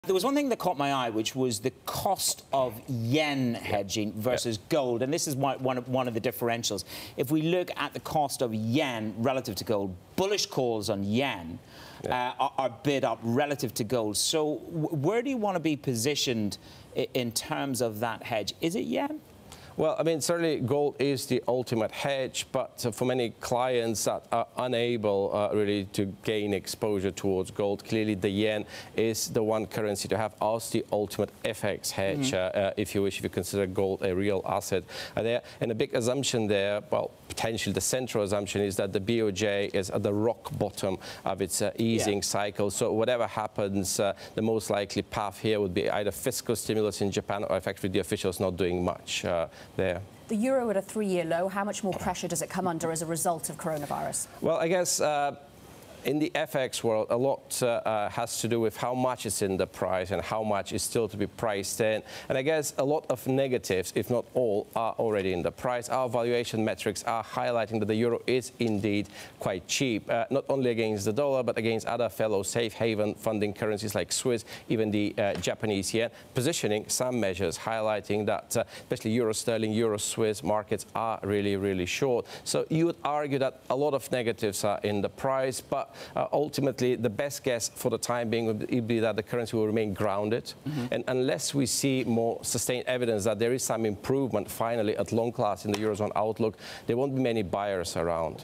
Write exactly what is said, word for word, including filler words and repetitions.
There was one thing that caught my eye, which was the cost of yen hedging versus yep. gold. And this is one, one, of, one of the differentials. If we look at the cost of yen relative to gold, bullish calls on yen yeah. uh, are, are bid up relative to gold. So w where do you want to be positioned in terms of that hedge? Is it yen? Well, I mean, certainly gold is the ultimate hedge, but uh, for many clients that are unable uh, really to gain exposure towards gold, clearly the yen is the one currency to have as the ultimate F X hedge, mm-hmm. uh, uh, if you wish, if you consider gold a real asset. Uh, there, and a big assumption there, well, potentially the central assumption is that the B O J is at the rock bottom of its uh, easing yeah. cycle. So whatever happens, uh, the most likely path here would be either fiscal stimulus in Japan or effectively the officials not doing much uh, there. The euro at a three-year low, how much more pressure does it come under as a result of coronavirus? Well, I guess uh, in the F X world, a lot uh, uh, has to do with how much is in the price and how much is still to be priced in. And I guess a lot of negatives, if not all, are already in the price. Our valuation metrics are highlighting that the euro is indeed quite cheap, uh, not only against the dollar, but against other fellow safe haven funding currencies like Swiss, even the uh, Japanese yen, positioning some measures highlighting that uh, especially euro sterling, euro Swiss markets are really, really short. So you would argue that a lot of negatives are in the price, but Uh, ultimately, the best guess for the time being would be that the currency will remain grounded. Mm-hmm. And unless we see more sustained evidence that there is some improvement finally at long class in the Eurozone outlook, there won't be many buyers around.